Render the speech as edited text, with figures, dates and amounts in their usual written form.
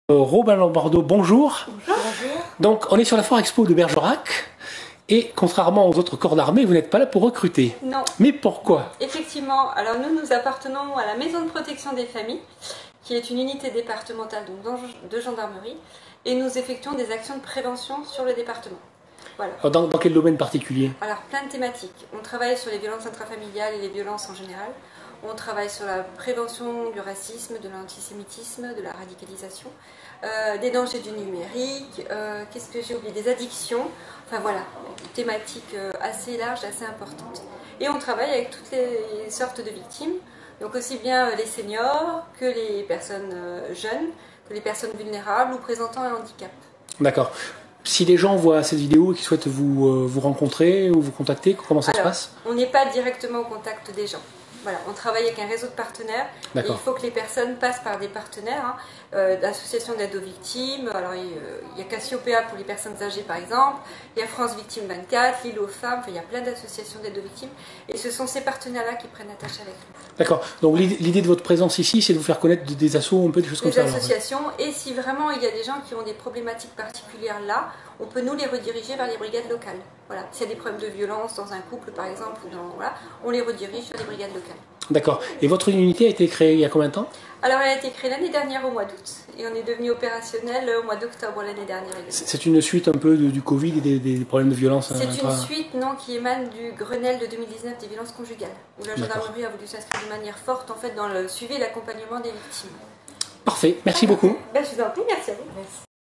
Robin Lombardo, bonjour. Bonjour. Donc, on est sur la foire expo de Bergerac et contrairement aux autres corps d'armée, vous n'êtes pas là pour recruter. Non. Mais pourquoi? Effectivement, alors nous appartenons à la Maison de protection des familles, qui est une unité départementale de gendarmerie, et nous effectuons des actions de prévention sur le département. Voilà. Dans quel domaine particulier? Alors, plein de thématiques. On travaille sur les violences intrafamiliales et les violences en général. On travaille sur la prévention du racisme, de l'antisémitisme, de la radicalisation, des dangers du numérique, qu'est-ce que j'ai oublié, des addictions, enfin voilà, une thématique assez large, assez importante. Et on travaille avec toutes les sortes de victimes, donc aussi bien les seniors que les personnes jeunes, que les personnes vulnérables ou présentant un handicap. D'accord. Si les gens voient cette vidéo et qu'ils souhaitent vous rencontrer ou vous contacter, comment ça se passe? On n'est pas directement au contact des gens. Voilà, on travaille avec un réseau de partenaires et il faut que les personnes passent par des partenaires, d'associations d'aide aux victimes. Alors il y a Cassiopeia pour les personnes âgées par exemple, il y a France Victime 24, l'île aux femmes, enfin, il y a plein d'associations d'aide aux victimes et ce sont ces partenaires-là qui prennent attache avec nous. D'accord, donc l'idée de votre présence ici, c'est de vous faire connaître des assos, un peu des choses comme ça. Des associations, et si vraiment il y a des gens qui ont des problématiques particulières là, on peut nous les rediriger vers les brigades locales. Voilà. S'il y a des problèmes de violence dans un couple par exemple, voilà, on les redirige vers les brigades locales. D'accord. Et votre unité a été créée il y a combien de temps? Alors elle a été créée l'année dernière au mois d'août et on est devenu opérationnel au mois d'octobre l'année dernière. C'est une suite un peu du Covid et des problèmes de violence? C'est une suite qui émane du Grenelle de 2019 des violences conjugales, où la gendarmerie a voulu s'inscrire de manière forte en fait dans le suivi et l'accompagnement des victimes. Parfait, merci beaucoup. Ben, je vous en prie, merci à vous. Merci.